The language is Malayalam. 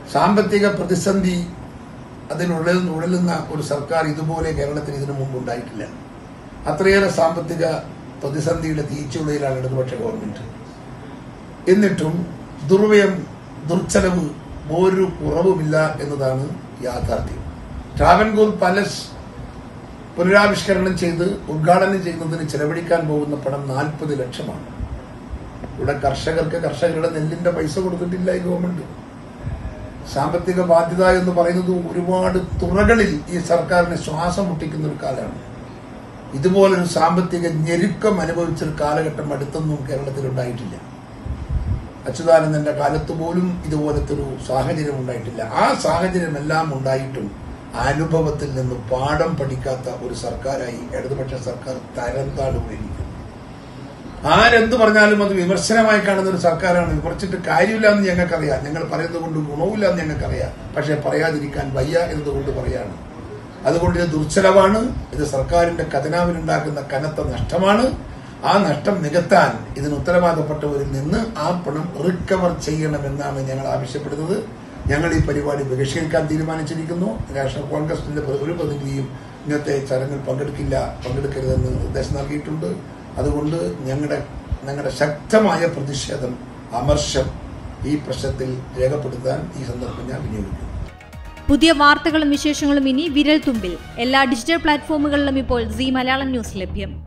സാമ്പത്തിക പ്രതിസന്ധി ഉഴലുന്ന ഒരു സർക്കാർ ഇതുപോലെ കേരളത്തിൽ ഇതിനു മുമ്പ് ഉണ്ടായിട്ടില്ല. അത്രയേറെ സാമ്പത്തിക പ്രതിസന്ധിയുടെ തീച്ചുളയിലാണ് ഇടതുപക്ഷ ഗവൺമെന്റ്. എന്നിട്ടും ദുർച്ചെലവ് ഒരു കുറവുമില്ല എന്നതാണ് യാഥാർത്ഥ്യം. ട്രാവൻകൂർ പാലസ് പുനരാവിഷ്കരണം ചെയ്ത് ഉദ്ഘാടനം ചെയ്യുന്നതിന് ചെലവഴിക്കാൻ പോകുന്ന പണം 40 ലക്ഷമാണ്. ഇവിടെ കർഷകരുടെ നെല്ലിന്റെ പൈസ കൊടുത്തിട്ടില്ല ഈ ഗവൺമെന്റ്. സാമ്പത്തിക ബാധ്യത എന്ന് പറയുന്നത് ഒരുപാട് തുറകളിൽ ഈ സർക്കാരിനെ ശ്വാസം മുട്ടിക്കുന്ന ഒരു കാലമാണ്. ഇതുപോലൊരു സാമ്പത്തിക ഞെരുക്കം അനുഭവിച്ചൊരു കാലഘട്ടം അടുത്തൊന്നും കേരളത്തിൽ ഉണ്ടായിട്ടില്ല. അച്യുതാനന്ദന്റെ കാലത്ത് പോലും ഇതുപോലത്തെ ഒരു സാഹചര്യം ഉണ്ടായിട്ടില്ല. ആ സാഹചര്യമെല്ലാം ഉണ്ടായിട്ടും അനുഭവത്തിൽ നിന്ന് പാഠം പഠിക്കാത്ത ഒരു സർക്കാരായി ഇടതുപക്ഷ സർക്കാർ തരംതാഴ് പോയിരിക്കുന്നു. ആരെന്ത് പറഞ്ഞാലും അത് വിമർശനമായി കാണുന്ന ഒരു സർക്കാരാണ്. വിമർശിച്ചിട്ട് കാര്യമില്ല എന്ന് ഞങ്ങൾക്കറിയാം. ഞങ്ങൾ പറയുന്നത് കൊണ്ട് ഗുണവുമില്ല എന്ന് ഞങ്ങൾക്കറിയാം. പക്ഷെ പറയാതിരിക്കാൻ വയ്യ എന്നതുകൊണ്ട് പറയാണ്. അതുകൊണ്ട് ഇത് ദുർച്ചെലവാണ്. ഇത് സർക്കാരിന്റെ ഖജനാവിനുണ്ടാക്കുന്ന കനത്ത നഷ്ടമാണ്. ആ നഷ്ടം നികത്താൻ ഇതിന് ഉത്തരവാദപ്പെട്ടവരിൽ നിന്ന് ആ പണം റിക്കവർ ചെയ്യണമെന്നാണ് ഞങ്ങൾ ആവശ്യപ്പെടുന്നത്. ഞങ്ങൾ ഈ പരിപാടി ബഹിഷ്കരിക്കാൻ തീരുമാനിച്ചിരിക്കുന്നു. നാഷണൽ കോൺഗ്രസിന്റെ ഒരു പ്രതിനിധിയും ഇന്നത്തെ ചടങ്ങിൽ പങ്കെടുക്കരുതെന്ന് നിർദ്ദേശം നൽകിയിട്ടുണ്ട്. അതുകൊണ്ട് ഞങ്ങളുടെ ശക്തമായ പ്രതിഷേധം, അമർഷം ഈ പ്രശ്നത്തിൽ രേഖപ്പെടുത്താൻ ഈ സന്ദർഭം ഞാൻ വിനിയോഗിക്കുന്നു. പുതിയ വാർത്തകളും വിശേഷങ്ങളും ഇനി വിരൽ തുമ്പിൽ. എല്ലാ ഡിജിറ്റൽ പ്ലാറ്റ്ഫോമുകളിലും ഇപ്പോൾ സീ മലയാളം ന്യൂസ് ലഭ്യം.